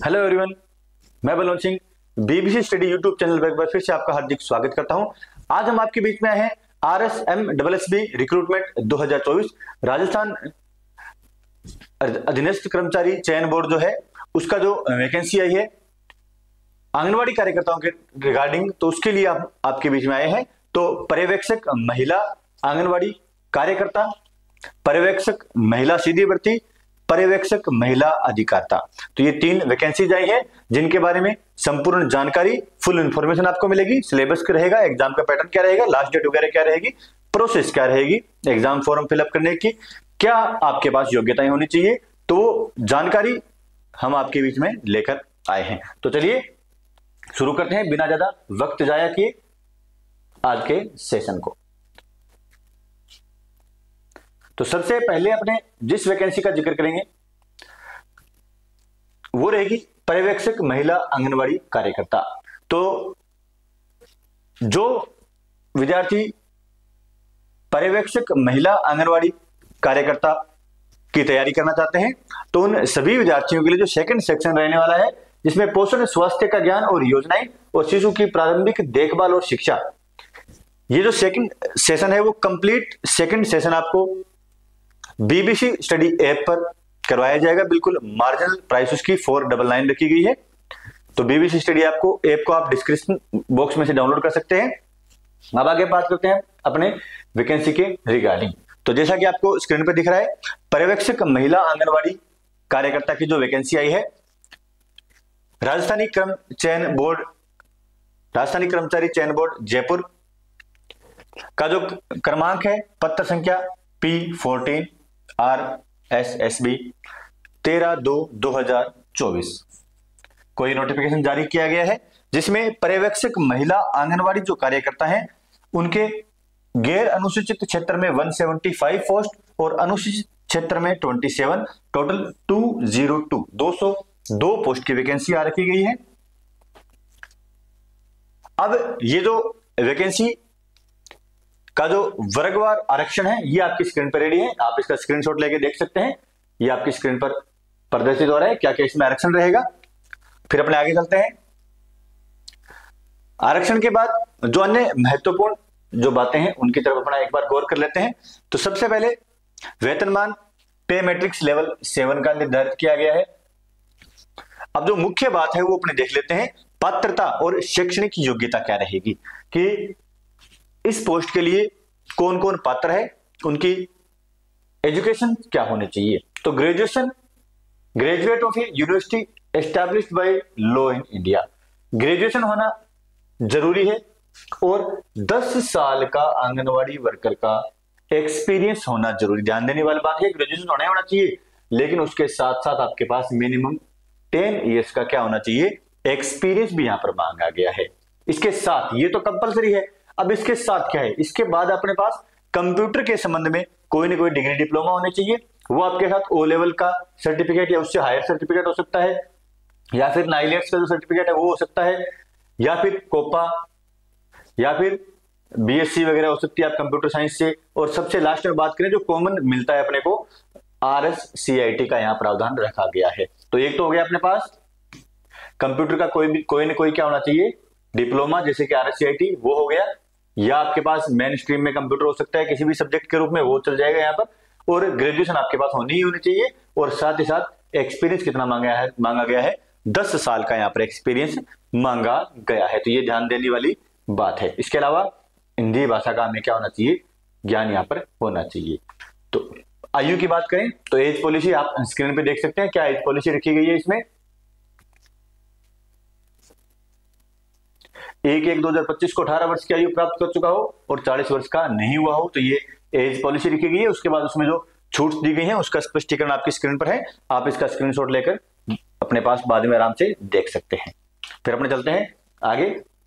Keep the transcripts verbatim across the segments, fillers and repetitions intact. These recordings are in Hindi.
हेलो एवरीवन, मैं Balwant Singh BBC study YouTube channel पर एक बार फिर से आपका हार्दिक स्वागत करता हूं। आज हम आपके बीच में आए हैं R S M double S B recruitment दो हज़ार चौबीस राजस्थान अधीनस्थ कर्मचारी चयन बोर्ड जो है उसका जो वैकेंसी आई है आंगनवाड़ी कार्यकर्ताओं के रिगार्डिंग, तो उसके लिए आप आपके बीच में आए हैं। तो पर्यवेक्षक महिला आंगनवाड़ी कार्यकर्ता, पर्यवेक्षक महिला सीधी भर्ती, पर्यवेक्षक महिला अधिकारिता, तो ये तीन वैकेंसीज आई हैं जिनके बारे में संपूर्ण जानकारी, फुल इंफॉर्मेशन आपको मिलेगी। सिलेबस क्या रहेगा, एग्जाम का पैटर्न क्या रहेगा, लास्ट डेट वगैरह क्या रहेगी, प्रोसेस क्या रहेगी, एग्जाम फॉर्म फिलअप करने की क्या आपके पास योग्यताएं होनी चाहिए, तो जानकारी हम आपके बीच में लेकर आए हैं। तो चलिए शुरू करते हैं बिना ज्यादा वक्त जाया किए आज के सेशन को। तो सबसे पहले अपने जिस वैकेंसी का जिक्र करेंगे वो रहेगी पर्यवेक्षक महिला आंगनवाड़ी कार्यकर्ता। तो जो विद्यार्थी पर्यवेक्षक महिला आंगनवाड़ी कार्यकर्ता की तैयारी करना चाहते हैं तो उन सभी विद्यार्थियों के लिए जो सेकंड सेक्शन रहने वाला है, जिसमें पोषण स्वास्थ्य का ज्ञान और योजनाएं और शिशु की प्रारंभिक देखभाल और शिक्षा, ये जो सेकंड सेशन है वो कंप्लीट सेकंड सेशन आपको बीबीसी स्टडी ऐप पर करवाया जाएगा। बिल्कुल मार्जिनल प्राइस उसकी फोर डबल नाइन रखी गई है। तो बीबीसी स्टडी ऐप को ऐप को आप डिस्क्रिप्शन बॉक्स में से डाउनलोड कर सकते हैं। अब आगे बात करते हैं अपने वैकेंसी के रिगार्डिंग। तो जैसा कि आपको स्क्रीन पर दिख रहा है, पर्यवेक्षक महिला आंगनवाड़ी कार्यकर्ता की जो वैकेंसी आई है, राजस्थानी क्रम चयन बोर्ड राजस्थानी कर्मचारी चयन बोर्ड जयपुर का जो क्रमांक है, पत्र संख्या P fourteen R S S B तेरह दो दो हजार चौबीस को ये नोटिफिकेशन जारी किया गया है, जिसमें पर्यवेक्षक महिला आंगनवाड़ी जो कार्यकर्ता हैं उनके गैर अनुसूचित क्षेत्र में एक सौ पचहत्तर पोस्ट और अनुसूचित क्षेत्र में सत्ताईस, टोटल दो सौ दो दो सौ दो पोस्ट की वैकेंसी आ रखी गई है। अब ये जो वैकेंसी का जो वर्गवार आरक्षण है ये आपकी स्क्रीन पर रेडी है, आप इसका स्क्रीनशॉट लेके देख सकते हैं। ये आपकी स्क्रीन पर प्रदर्शित हो रहा है क्या क्या इसमें आरक्षण रहेगा। फिर अपने आगे चलते हैं। आरक्षण के बाद जो अन्य महत्वपूर्ण जो बातें हैं उनकी तरफ अपना एक बार गौर कर लेते हैं। तो सबसे पहले वेतनमान पे मैट्रिक्स लेवल सेवन का निर्धारित किया गया है। अब जो मुख्य बात है वो अपने देख लेते हैं, पात्रता और शैक्षणिक योग्यता क्या रहेगी, कि इस पोस्ट के लिए कौन कौन पात्र है, उनकी एजुकेशन क्या होनी चाहिए। तो graduation, graduate of a university established by law in India, graduation होना जरूरी है और दस साल का आंगनवाड़ी वर्कर का एक्सपीरियंस होना जरूरी। ध्यान देने वाली बात है, ग्रेजुएशन होना होना चाहिए, लेकिन उसके साथ साथ आपके पास मिनिमम टेन इयर्स का क्या होना चाहिए, एक्सपीरियंस भी यहां पर मांगा गया है। इसके साथ ये तो कंपलसरी है। अब इसके साथ क्या है, इसके बाद अपने पास कंप्यूटर के संबंध में कोई ना कोई डिग्री डिप्लोमा होने चाहिए। वो आपके साथ ओ लेवल का सर्टिफिकेट या उससे हायर सर्टिफिकेट हो सकता है, या फिर नाइलेट्स का जो सर्टिफिकेट है वो हो सकता है, या फिर कोपा, या फिर बीएससी वगैरह हो सकती है आप कंप्यूटर साइंस से। और सबसे लास्ट में बात करें जो कॉमन मिलता है अपने को, R S C I T का यहाँ प्रावधान रखा गया है। तो एक तो हो गया अपने पास कंप्यूटर का कोई भी कोई ना कोई क्या होना चाहिए, डिप्लोमा, जैसे कि R S C I T वो हो गया, या आपके पास मेन स्ट्रीम में कंप्यूटर हो सकता है किसी भी सब्जेक्ट के रूप में, वो चल जाएगा यहाँ पर। और ग्रेजुएशन आपके पास होनी ही होनी चाहिए, और साथ ही साथ एक्सपीरियंस कितना मांगा है मांगा गया है, दस साल का यहाँ पर एक्सपीरियंस मांगा गया है। तो ये ध्यान देने वाली बात है। इसके अलावा हिंदी भाषा का हमें क्या होना चाहिए, ज्ञान यहाँ पर होना चाहिए। तो आयु की बात करें तो एज पॉलिसी आप स्क्रीन पे देख सकते हैं, क्या एज पॉलिसी रखी गई है इसमें, एक एक दो हजार पच्चीस को अठारह वर्ष की आयु प्राप्त कर चुका हो और चालीस वर्ष का नहीं हुआ हो, तो ये एज पॉलिसी लिखी गई है। उसके बाद उसमें जो छूट दी गई है उसका स्पष्टीकरण आपकी स्क्रीन पर है, आप इसका स्क्रीनशॉट लेकर अपने पास बाद में आराम से देख सकते हैं। फिर अपने चलते हैं आगे।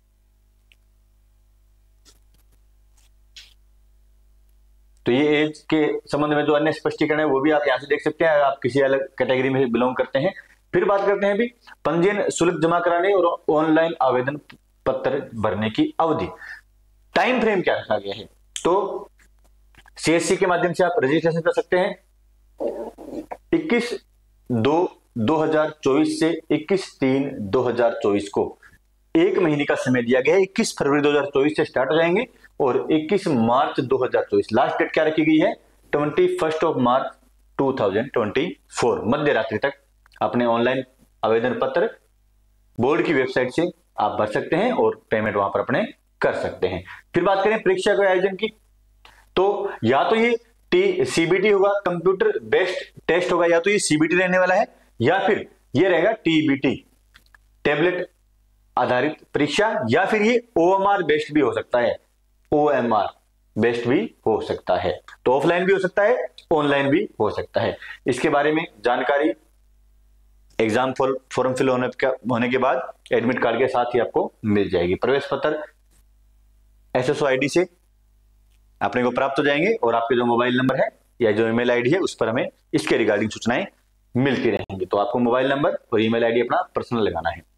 तो ये एज के संबंध में जो अन्य स्पष्टीकरण है वो भी आप यहां से देख सकते हैं, आप किसी अलग कैटेगरी में बिलोंग करते हैं। फिर बात करते हैं भी पंजीयन शुल्क जमा कराने और ऑनलाइन आवेदन पत्र भरने की अवधि, टाइम फ्रेम क्या रखा गया है। तो सीएससी के माध्यम से आप रजिस्ट्रेशन कर सकते हैं इक्कीस दो दो हज़ार चौबीस से इक्कीस तीन दो हज़ार चौबीस को एक महीने का समय दिया गया है। इक्कीस फरवरी दो हज़ार चौबीस से स्टार्ट हो जाएंगे और इक्कीस मार्च दो हज़ार चौबीस, लास्ट डेट क्या रखी गई है, ट्वेंटी फर्स्ट ऑफ मार्च दो हज़ार चौबीस मध्य रात्रि तक अपने ऑनलाइन आवेदन पत्र बोर्ड की वेबसाइट से आप भर सकते हैं और पेमेंट वहां पर अपने कर सकते हैं। फिर बात करें परीक्षा के आयोजन की, तो या तो ये टी सीबीटी होगा, कंप्यूटर बेस्ड टेस्ट होगा, या तो ये सीबीटी रहने वाला है, या फिर ये रहेगा टीबीटी टेबलेट आधारित परीक्षा, या फिर ये ओएमआर बेस्ड भी हो सकता है, ओएमआर बेस्ड भी हो सकता है। तो ऑफलाइन भी हो सकता है, ऑनलाइन भी हो सकता है। इसके बारे में जानकारी एग्जाम फॉर्म फिल होने का होने के बाद एडमिट कार्ड के साथ ही आपको मिल जाएगी। प्रवेश पत्र एसएसओ आईडी से अपने को प्राप्त हो जाएंगे और आपके जो मोबाइल नंबर है या जो ईमेल आईडी है उस पर हमें इसके रिगार्डिंग सूचनाएं मिलती रहेंगी। तो आपको मोबाइल नंबर और ईमेल आईडी अपना पर्सनल लगाना है।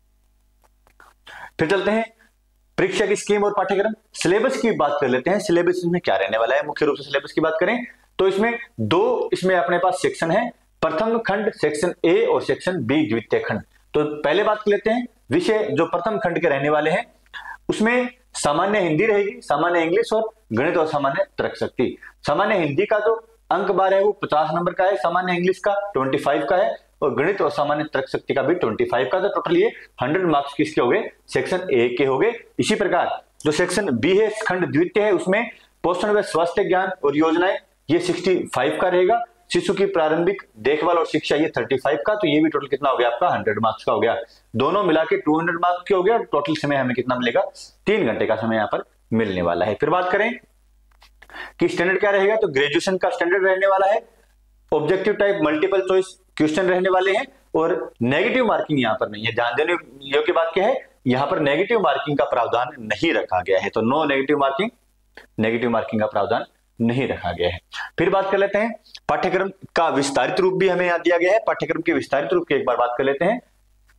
फिर चलते हैं परीक्षा की स्कीम और पाठ्यक्रम। सिलेबस की बात कर लेते हैं। सिलेबस इसमें क्या रहने वाला है, मुख्य रूप से सिलेबस की बात करें तो इसमें दो इसमें अपने पास सेक्शन है, प्रथम खंड सेक्शन ए और सेक्शन बी द्वितीय खंड। तो पहले बात कर लेते हैं विषय जो प्रथम खंड के रहने वाले हैं, उसमें सामान्य हिंदी रहेगी, सामान्य इंग्लिश और गणित और सामान्य तर्क शक्ति। सामान्य हिंदी का जो अंक बार है वो पचास नंबर का है, सामान्य इंग्लिश का पच्चीस का है और गणित और सामान्य तर्क शक्ति का भी पच्चीस का। तो टोटल ये सौ मार्क्स किसके हो गए, सेक्शन ए के हो गए। इसी प्रकार जो सेक्शन बी है खंड द्वितीय है उसमें पोषण व स्वास्थ्य ज्ञान और योजनाएं ये पैंसठ का रहेगा। शिशु की प्रारंभिक देखभाल और शिक्षा ये पैंतीस का। तो ये भी टोटल कितना हो गया आपका सौ मार्क्स का हो गया। दोनों मिला के दो सौ मार्क्स के हो गया। टोटल समय हमें कितना मिलेगा, तीन घंटे का समय यहाँ पर मिलने वाला है। फिर बात करें कि स्टैंडर्ड क्या रहेगा, तो ग्रेजुएशन का स्टैंडर्ड रहने वाला है। Objective type multiple choice question रहने वाले हैं और नेगेटिव मार्किंग यहाँ पर नहीं है। ध्यान देने योग्य बात क्या है, यहाँ पर नेगेटिव मार्किंग का प्रावधान नहीं रखा गया है। तो no negative marking, negative marking का प्रावधान नहीं रखा गया है। फिर बात कर लेते हैं पाठ्यक्रम का विस्तारित रूप भी हमें यहाँ दिया गया है। पाठ्यक्रम के विस्तारित रूप की एक बार बात कर लेते हैं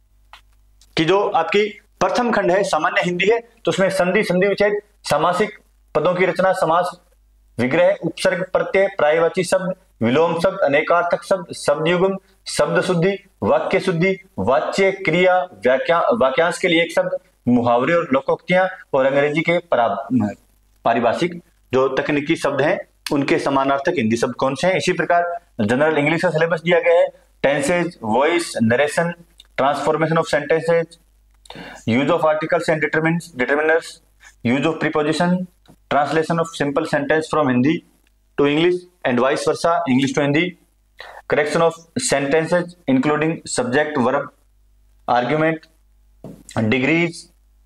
कि जो आपकी प्रथम खंड है सामान्य हिंदी है, तो उसमें संधि, संधि विच्छेद, सामासिक पदों की रचना, समास विग्रह, उपसर्ग प्रत्यय, प्रायवाची शब्द, विलोम शब्द, अनेकार्थक शब्द, शब्द युग्म, शब्द शुद्धि, वाक्य शुद्धि, वाच्य क्रिया, व्याख्या वाक्यांश के लिए एक शब्द, मुहावरे और लोकोक्तियां और अंग्रेजी के पारिभाषिक जो तकनीकी शब्द हैं उनके समानार्थक हिंदी शब्द कौन से हैं। इसी प्रकार जनरल इंग्लिश का सिलेबस दिया गया है। Tenses, voice, narration, transformation of sentences, use of articles and determiners, use of preposition, translation of simple sentence from Hindi to English and vice versa, English to Hindi, correction of sentences including subject, verb, argument, degrees,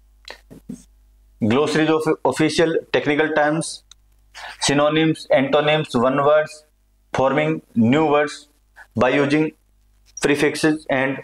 glossaries of official technical terms, synonyms, antonyms, one words, forming new words by using prefixes and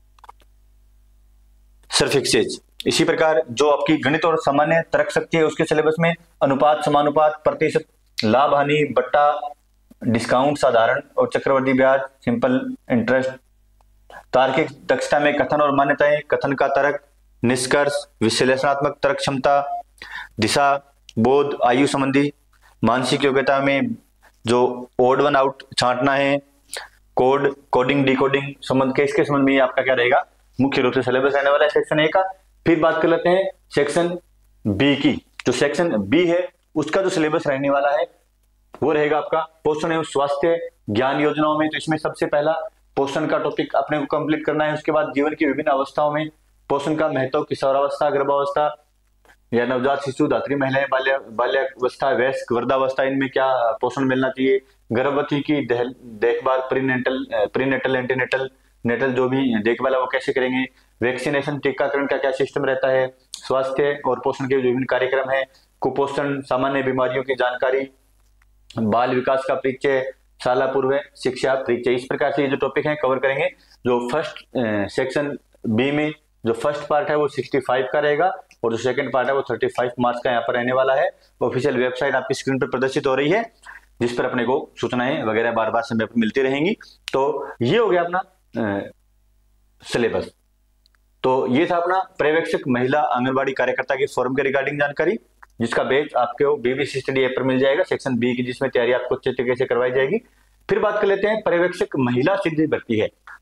suffixes। इसी प्रकार जो आपकी गणित और सामान्य तर्क शक्ति है उसके सिलेबस में अनुपात, समानुपात, प्रतिशत, लाभ हानि, बट्टा, डिस्काउंट, साधारण और चक्रवर्ती ब्याज, सिंपल इंटरेस्ट, तार्किक दक्षता में कथन और मान्यताएं, कथन का तर्क, निष्कर्ष, विश्लेषणात्मक तर्क क्षमता, दिशा, बोध, आयु संबंधी, मानसिक योग्यता में जो ओड वन आउट छांटना है, कोड, कोडिंग, डिकोडिंग संबंध के इसके संबंध में आपका क्या रहेगा, मुख्य रूप से सिलेबस रहने वाला है सेक्शन ए का। फिर बात कर लेते हैं सेक्शन बी की। जो सेक्शन बी है उसका जो सिलेबस रहने वाला है वो रहेगा आपका पोषण एवं स्वास्थ्य ज्ञान योजनाओं में। तो इसमें सबसे पहला पोषण का टॉपिक अपने को कंप्लीट करना है। उसके बाद जीवन की विभिन्न अवस्थाओं में पोषण का महत्व, किशोरावस्था, गर्भावस्था या नवजात शिशु, धात्री महिलाएं, बाल्य बाल्यावस्था, वयस्क, वृद्धावस्था, इनमें क्या पोषण मिलना चाहिए, गर्भवती की देखभाल, प्रीनेटल प्रीनेटल एंटीनेटल नेटल जो भी देखभाल है वो कैसे करेंगे, वैक्सीनेशन, टीकाकरण का क्या सिस्टम रहता है, स्वास्थ्य और पोषण के विभिन्न कार्यक्रम है, कुपोषण, सामान्य बीमारियों की जानकारी, बाल विकास का परिचय, शाला पूर्व शिक्षा परिचय। इस प्रकार से ये जो टॉपिक है कवर करेंगे। जो फर्स्ट सेक्शन बी में जो फर्स्ट पार्ट है वो पैंसठ का रहेगा और जो सेकंड पार्ट है वो पैंतीस मार्क्स का यहाँ पर रहने वाला है। ऑफिशियल वेबसाइट आपकी स्क्रीन पर प्रदर्शित हो रही है जिस पर अपने को सूचनाएं वगैरह बार बार समय पर मिलती रहेंगी। तो ये हो गया अपना सिलेबस। तो ये था अपना पर्यवेक्षक महिला आंगनबाड़ी कार्यकर्ता के फॉर्म के रिगार्डिंग जानकारी, जिसका बैच आपको बीबीसी स्टडी ऐप पर मिल जाएगा सेक्शन बी की, जिसमें तैयारी आपको अच्छे तरीके से करवाई जाएगी। फिर बात कर लेते हैं पर्यवेक्षक महिला सीधी भर्ती है।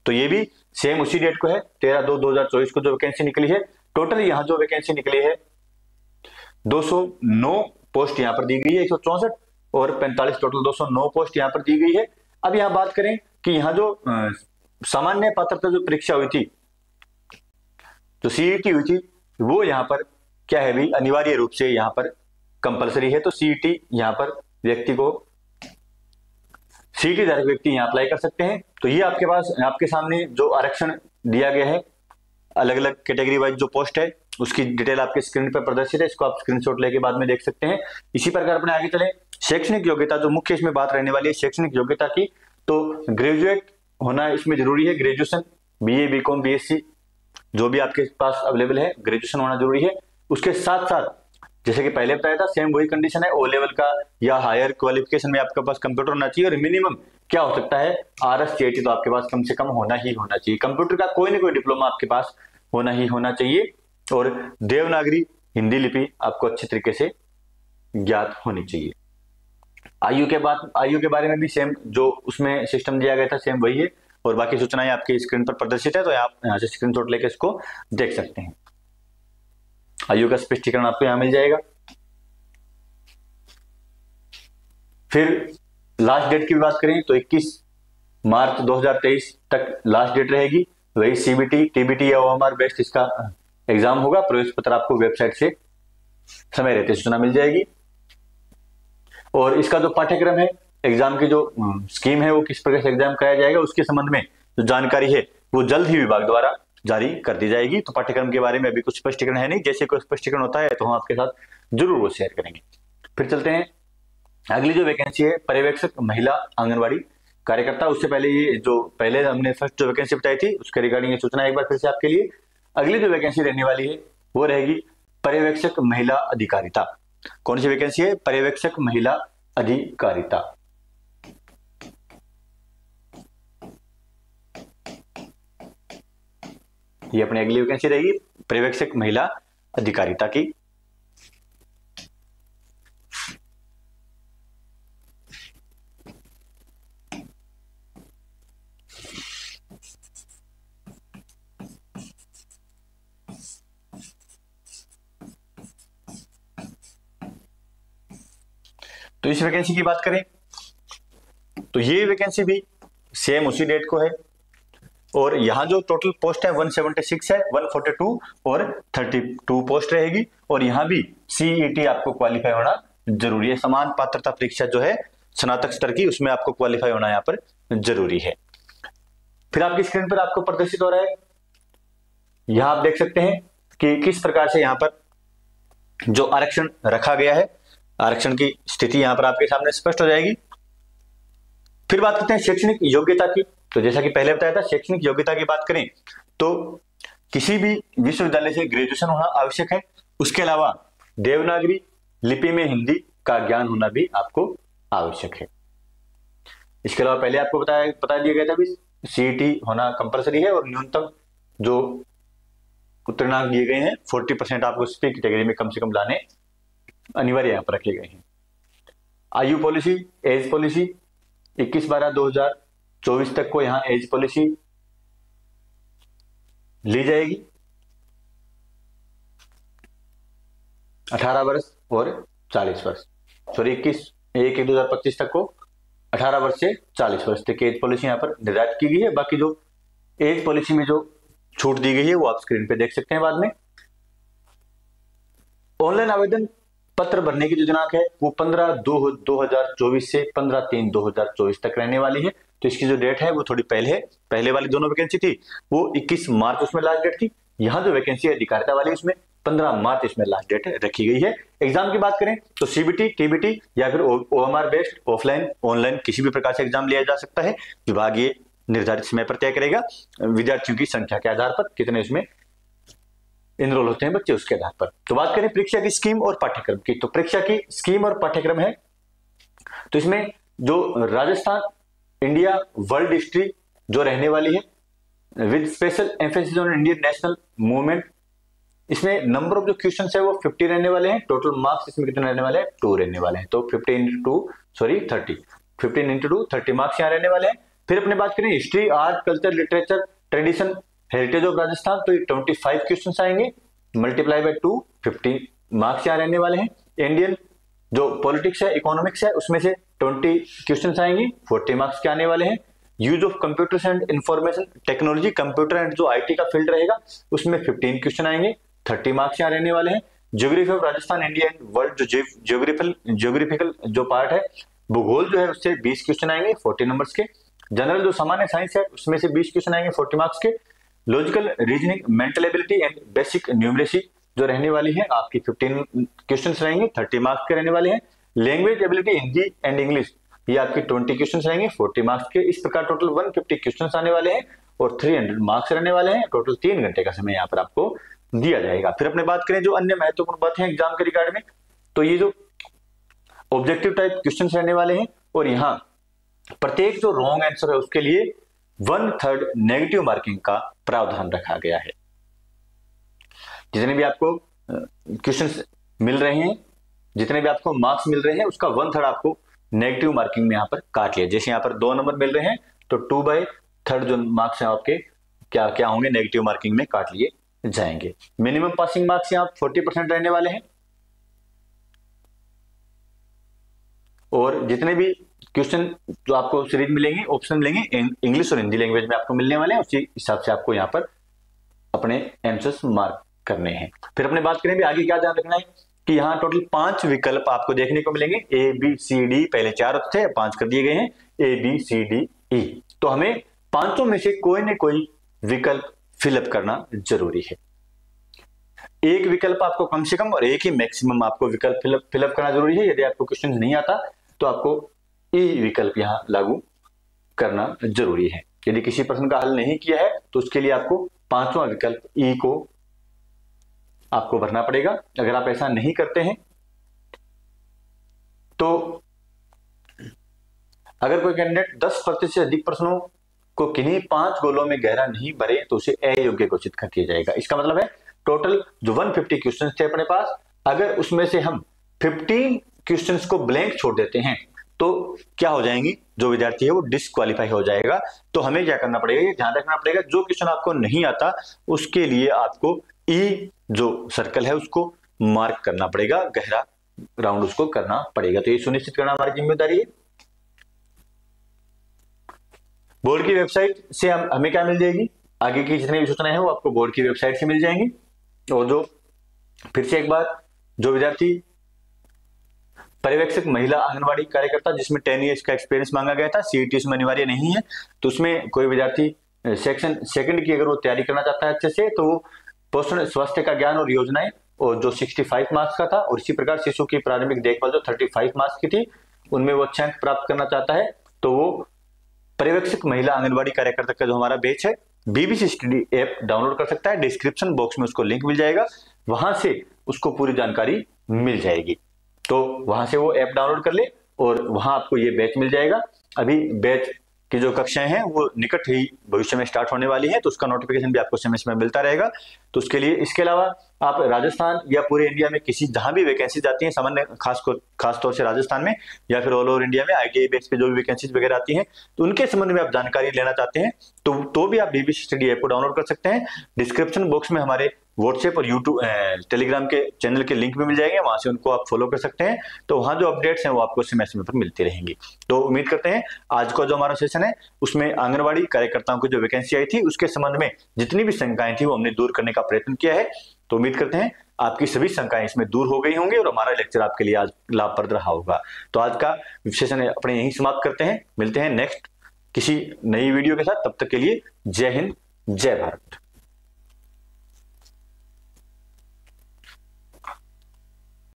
तो ये भी सेम उसी डेट को है, तेरह दो दो हजार चौबीस को जो वैकेंसी निकली है। टोटल यहाँ जो वैकेंसी निकली है दो सौ नौ पोस्ट यहाँ पर दी गई है, एक सौ चौसठ और पैंतालीस, टोटल दो सौ नौ पोस्ट यहाँ पर दी गई है। अब यहाँ बात करें कि यहाँ जो सामान्य पात्रता जो परीक्षा हुई थी, जो सीईटी हुई थी, वो यहाँ पर क्या है भी अनिवार्य रूप से यहाँ पर कंपलसरी है। तो सीईटी यहाँ पर व्यक्ति को सीईटी धारक व्यक्ति यहाँ अप्लाई कर सकते हैं। तो ये आपके पास आपके सामने जो आरक्षण दिया गया है, अलग अलग कैटेगरी वाइज जो पोस्ट है, उसकी डिटेल आपके स्क्रीन पर प्रदर्शित है, इसको आप स्क्रीनशॉट लेके बाद में देख सकते हैं। इसी प्रकार अपने आगे चले, शैक्षणिक योग्यता जो मुख्य इसमें बात रहने वाली है शैक्षणिक योग्यता की, तो ग्रेजुएट होना इसमें जरूरी है, ग्रेजुएशन, बीए, बीकॉम, बीएससी जो भी आपके पास अवेलेबल है, ग्रेजुएशन होना जरूरी है। उसके साथ साथ जैसे कि पहले बताया था, सेम वही कंडीशन है, ओ लेवल का या हायर क्वालिफिकेशन में आपके पास कंप्यूटर होना चाहिए, और मिनिमम क्या हो सकता है R S C I T तो आपके पास कम से कम होना ही होना चाहिए। कंप्यूटर का कोई ना कोई डिप्लोमा आपके पास होना ही होना चाहिए, और देवनागरी हिंदी लिपि आपको अच्छे तरीके से ज्ञात होनी चाहिए। आयु के बाद आयु के बारे में भी सेम जो उसमें सिस्टम दिया गया था सेम वही है, और बाकी सूचनाएं आपकी स्क्रीन पर प्रदर्शित है, तो आप यहाँ से स्क्रीनशॉट लेकर इसको देख सकते हैं। आयु का स्पष्टीकरण आपको यहाँ मिल जाएगा। फिर लास्ट डेट की बात करें तो इक्कीस मार्च दो हज़ार तेईस तक लास्ट डेट रहेगी। वही सीबीटी, टीबीटी या ओएमआर बेस्ड इसका एग्जाम होगा। प्रवेश पत्र आपको वेबसाइट से समय रहते सूचना मिल जाएगी। और इसका जो पाठ्यक्रम है, एग्जाम की जो स्कीम है, वो किस प्रकार से एग्जाम कराया जाएगा, उसके संबंध में जो जानकारी है वो जल्द ही विभाग द्वारा जारी कर दी जाएगी। तो पाठ्यक्रम के बारे में अभी कुछ स्पष्टीकरण है नहीं, जैसे कोई स्पष्टीकरण होता है तो हम आपके साथ जरूर वो शेयर करेंगे। फिर चलते हैं, अगली जो वैकेंसी है पर्यवेक्षक महिला आंगनबाड़ी कार्यकर्ता। उससे पहले ये जो पहले हमने फर्स्ट जो वैकेंसी बताई थी उसके रिगार्डिंग ये सूचना एक बार फिर से आपके लिए। अगली जो वैकेंसी रहने वाली है वो रहेगी पर्यवेक्षक महिला अधिकारिता। कौन सी वैकेंसी है? पर्यवेक्षक महिला अधिकारिता। ये अपनी अगली वैकेंसी रहेगी पर्यवेक्षक महिला अधिकारिता की। तो इस वैकेंसी की बात करें तो ये वैकेंसी भी सेम उसी डेट को है, और यहाँ जो टोटल पोस्ट है एक सौ छिहत्तर है, एक सौ बयालीस और बत्तीस पोस्ट रहेगी। और यहाँ भी सीईटी आपको क्वालिफाई होना जरूरी है। समान पात्रता परीक्षा जो है स्नातक स्तर की, उसमें आपको क्वालिफाई होना यहाँ पर जरूरी है। फिर आपकी स्क्रीन पर आपको प्रदर्शित हो रहा है, यहाँ आप देख सकते हैं कि किस प्रकार से यहाँ पर जो आरक्षण रखा गया है, आरक्षण की स्थिति यहाँ पर आपके सामने स्पष्ट हो जाएगी। फिर बात करते हैं शैक्षणिक योग्यता की। तो जैसा कि पहले बताया था, शैक्षणिक योग्यता की बात करें तो किसी भी विश्वविद्यालय से ग्रेजुएशन होना आवश्यक है। उसके अलावा देवनागरी लिपि में हिंदी का ज्ञान होना भी आपको आवश्यक है। इसके अलावा पहले आपको बताया बता दिया गया था भी सीईटी होना कंपलसरी है, और न्यूनतम जो उत्तीर्णांक दिए गए हैं चालीस परसेंट आपको उस कैटेगरी में कम से कम लाने अनिवार्य यहाँ पर रखे गए हैं। आयु पॉलिसी, एज पॉलिसी इक्कीस बारह दो हजार चौबीस तक को यहाँ एज पॉलिसी ली जाएगी। अठारह वर्ष और चालीस वर्ष, सॉरी इक्कीस एक एक दो हजार पच्चीस तक को अठारह वर्ष से चालीस वर्ष तक एज पॉलिसी यहाँ पर निर्धारित की गई है। बाकी जो एज पॉलिसी में जो छूट दी गई है वो आप स्क्रीन पे देख सकते हैं बाद में। ऑनलाइन आवेदन पत्र भरने की जो दिनांक है वो पंद्रह दो दो हजार चौबीस से पंद्रह तीन दो हजार चौबीस तक रहने वाली है। तो इसकी जो डेट है वो थोड़ी पहले है। पहले वाली दोनों वैकेंसी थी वो इक्कीस मार्च उसमें लास्ट डेट थी। यहाँ जो वैकेंसी है अधिकारिता वाली उसमें पंद्रह मार्च इसमें लास्ट डेट रखी गई है। एग्जाम की बात करें तो सीबीटी, टीबीटी या फिर ओएमआर बेस्ड ऑफलाइन ऑनलाइन किसी भी प्रकार से एग्जाम लिया जा सकता है। विभाग ये निर्धारित समय पर तय करेगा विद्यार्थियों की संख्या के आधार पर, कितने इसमें इनरोल होते हैं बच्चे उसके आधार पर। तो बात करें परीक्षा की स्कीम और पाठ्यक्रम की, तो परीक्षा की स्कीम और पाठ्यक्रम है तो इसमें जो राजस्थान इंडिया वर्ल्ड हिस्ट्री जो रहने वाली है with special emphasis on Indian national movement, इसमें नंबर ऑफ जो क्वेश्चन है वो फिफ्टी रहने वाले हैं। टोटल मार्क्स इसमें कितने रहने वाले हैं? टू रहने वाले हैं। तो fifteen into two sorry thirty fifteen into two thirty marks यहाँ रहने वाले हैं। फिर अपने बात करें history, art, culture, literature, tradition, heritage of Rajasthan, तो ये ट्वेंटी फाइव क्वेश्चन आएंगे, multiply by two, fifteen marks यहाँ रहने वाले हैं। इंडियन जो पॉलिटिक्स है, इकोनॉमिक्स है, उसमें से ट्वेंटी क्वेश्चन आएंगे, फोर्टी मार्क्स के आने वाले हैं। Use of computers and information technology, computer and जो आईटी का फील्ड रहेगा उसमें फिफ्टीन क्वेश्चन आएंगे, थर्टी मार्क्स यहाँ रहने वाले हैं। Geography of Rajasthan, India and world जो ज्योग्राफिकल ज्योग्राफिकल जो पार्ट है, भूगोल जो है उससे बीस क्वेश्चन आएंगे फोर्टी नंबर्स के। जनरल जो सामान्य साइंस है उसमें से बीस क्वेश्चन आएंगे फोर्टी मार्क्स के। Logical reasoning, mental ability and basic numeracy जो रहने वाली है आपकी फिफ्टीन क्वेश्चंस रहेंगे, थर्टी मार्क्स के रहने वाले हैं। Language ability, Hindi and English, ये आपके ट्वेंटी क्वेश्चंस रहेंगे फोर्टी मार्क्स के। इस प्रकार टोटल वन फिफ्टी क्वेश्चंस आने वाले हैं और थ्री हंड्रेड मार्क्स रहने वाले हैं। टोटल तीन घंटे का समय यहाँ पर आपको दिया जाएगा। फिर अपने बात करें जो अन्य महत्वपूर्ण बातें हैं एग्जाम के रिगार्ड में, तो ये जो ऑब्जेक्टिव टाइप क्वेश्चंस रहने वाले हैं और यहाँ प्रत्येक जो रॉन्ग आंसर है उसके लिए वन थर्ड नेगेटिव मार्किंग का प्रावधान रखा गया है। जितने भी आपको क्वेश्चंस मिल रहे हैं, जितने भी आपको मार्क्स मिल रहे हैं, उसका वन थर्ड आपको नेगेटिव मार्किंग में यहाँ पर काट लिया। जैसे यहाँ पर दो नंबर मिल रहे हैं तो टू बाई थर्ड जो मार्क्स हैं आपके क्या क्या होंगे, नेगेटिव मार्किंग में काट लिए जाएंगे। मिनिमम पासिंग मार्क्स यहाँ फोर्टी परसेंट रहने वाले हैं और जितने भी क्वेश्चन जो आपको सीरीज मिलेंगे, ऑप्शन मिलेंगे, इंग्लिश और हिंदी लैंग्वेज में आपको मिलने वाले हैं। उसी हिसाब से आपको यहाँ पर अपने आंसर्स मार्क करने हैं। फिर अपने बात करें भी आगे क्या ध्यान रखना है कि यहाँ टोटल पांच विकल्प आपको देखने को मिलेंगे। ए बी सी डी, पहले चार थे, पांच कर दिए गए हैं, A B C D E. तो हमें पांचों में से कोई न कोई विकल्प फिलअप करना जरूरी है। एक विकल्प आपको कम से कम और एक ही मैक्सिमम आपको विकल्प फिलअप फिलअप करना जरूरी है। यदि आपको क्वेश्चन नहीं आता तो आपको ई विकल्प यहाँ लागू करना जरूरी है। यदि किसी प्रश्न का हल नहीं किया है तो उसके लिए आपको पांचवा विकल्प ई को आपको भरना पड़ेगा। अगर आप ऐसा नहीं करते हैं तो अगर कोई कैंडिडेट दस प्रतिशत से अधिक प्रश्नों को किन्हीं पांच गोलों में गहरा नहीं भरे तो उसे अयोग्य घोषित कर दिया जाएगा। इसका मतलब है टोटल जो वन फिफ्टी क्वेश्चंस थे अपने पास, अगर उसमें से हम फिफ्टीन क्वेश्चंस को ब्लैंक छोड़ देते हैं तो क्या हो जाएंगी, जो विद्यार्थी है वो डिस्क्वालीफाई हो जाएगा। तो हमें क्या करना पड़ेगा, ये ध्यान रखना पड़ेगा, जो क्वेश्चन आपको नहीं आता उसके लिए आपको ई जो सर्कल है उसको मार्क करना पड़ेगा, गहरा राउंड उसको करना पड़ेगा। तो ये सुनिश्चित करना हमारी जिम्मेदारी है। बोर्ड की वेबसाइट से हम हमें क्या मिल जाएगी, आगे की जितनी भी सूचनाएं हैं वो आपको बोर्ड की वेबसाइट से मिल जाएंगी। और जो फिर से एक बार जो विद्यार्थी पर्यवेक्षक महिला आंगनबाड़ी कार्यकर्ता जिसमें टेन ईयर्स का एक्सपीरियंस मांगा गया था, सीईटी उसमें अनिवार्य नहीं है, तो उसमें कोई विद्यार्थी सेक्शन सेकंड की अगर वो तैयारी करना चाहता है अच्छे से तो वो पोषण स्वास्थ्य का ज्ञान और योजनाएं और जो पैंसठ मार्क्स का था और इसी प्रकार शिशु की प्रारंभिक देखभाल जो पैंतीस मार्क्स की थी उनमें वो अच्छे अंक प्राप्त करना चाहता है तो वो पर्यवेक्षक महिला आंगनबाड़ी कार्यकर्ता का जो हमारा बैच है बीबीसी स्टडी ऐप डाउनलोड कर सकता है। डिस्क्रिप्शन बॉक्स में उसको लिंक मिल जाएगा, वहां से उसको पूरी जानकारी मिल जाएगी। तो वहां से वो ऐप डाउनलोड कर ले और वहां आपको ये बैच मिल जाएगा। अभी बैच की जो कक्षाएं हैं वो निकट ही भविष्य में स्टार्ट होने वाली हैं, तो उसका नोटिफिकेशन भी आपको समय समय मिलता रहेगा। तो उसके लिए इसके अलावा आप राजस्थान या पूरे इंडिया में किसी जहां भी वैकेंसी आती है, सामान्य खास को खास तौर से राजस्थान में या फिर ऑल ओवर इंडिया में आईटीआई बेस पे जो भी वैकेंसीज वगैरह आती हैं तो उनके संबंध में आप जानकारी लेना चाहते हैं तो तो भी आप बीबीसी स्टडी ऐप को डाउनलोड कर सकते हैं। डिस्क्रिप्शन बॉक्स में हमारे व्हाट्सएप और यूट्यूब टेलीग्राम के चैनल के लिंक भी मिल जाएंगे, वहां से उनको आप फॉलो कर सकते हैं। तो वहां जो अपडेट्स हैं वो आपको समय समय पर मिलती रहेंगी। तो उम्मीद करते हैं आज का जो हमारा सेशन है उसमें आंगनबाड़ी कार्यकर्ताओं की जो वैकेंसी आई थी उसके संबंध में जितनी भी शंकाएं थी वो हमने दूर करने का प्रयत्न किया है। तो उम्मीद करते हैं आपकी सभी शंकाएं इसमें दूर हो गई होंगी और हमारा लेक्चर आपके लिए आज लाभप्रद रहा होगा। तो आज का सेशन अपने यहीं समाप्त करते हैं, मिलते हैं नेक्स्ट किसी नई वीडियो के साथ। तब तक के लिए जय हिंद, जय भारत।